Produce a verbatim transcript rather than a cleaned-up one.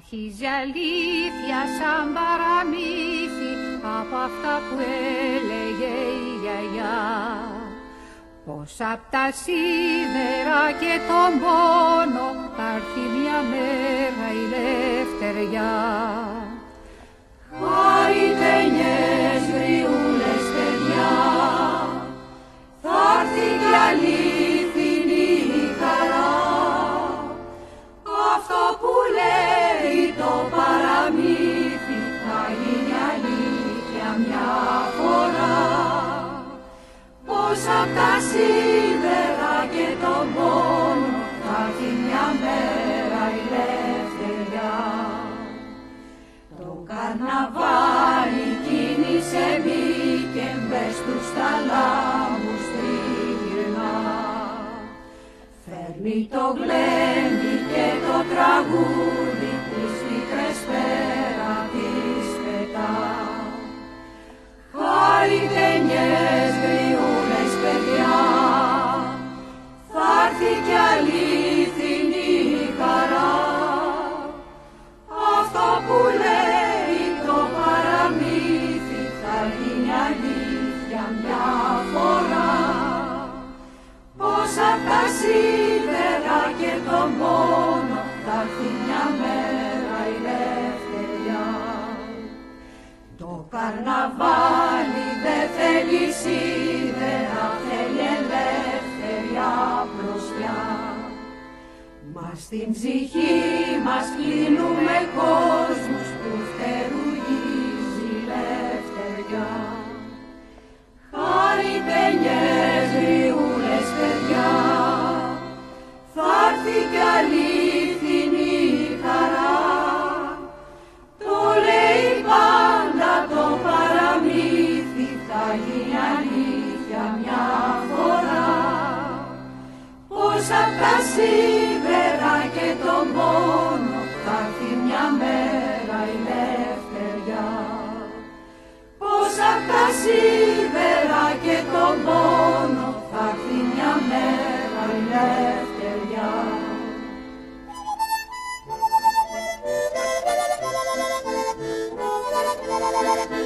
Αρχίζει αλήθεια σαν παραμύθι από αυτά που έλεγε η γιαγιά. Πως απ' τα σίδερα και τον πόνο θα έρθει μια μέρα η λευτεριά. Χαριτενιές γριούλες παιδιά, θα έρθει η αλήθινη χαρά. Αυτό που λέει το παραμύθι θα γίνει αλήθεια μια φορά. Πως απ' τα σίδερα και τον πόνο θα έρθει μια μέρα η λευτεριά. Το καρναβάλι κίνησε μπήκε μπες τους θαλάμους τριγυρνά. Φέρνει το γλέντι και το τραγούδι τις μικρές πέρα της πετά. Χαριτενιές γριούλες παιδιά, θα έρθει κι αλήθινη χαρά. Αυτό που λέει το παραμύθι θα γίνει αλήθεια μια φορά. Πως απ' τα σίδερα και τον πόνο θα έρθει μια μέρα η λευτεριά. Το καρναβάλι δεν θέλει σίδερα, θέλει ελευθεριά μπροστά. Μα στην ψυχή μας κλείνουμε κόσμους που φτερουγίζει η λευτεριά. Χαριτενιές γριούλες παιδιά, θα έρθει κι αλήθινη χαρά. Το λέει πάντα το παραμύθι, θα γίνει αλήθεια μια φορά. Πως απ' τα σίδερα και τον πόνο θα έρθει μια μέρα η λευτεριά. Πως απ' τα σίδερα και τον πόνο θα έρθει μια μέρα η λευτεριά.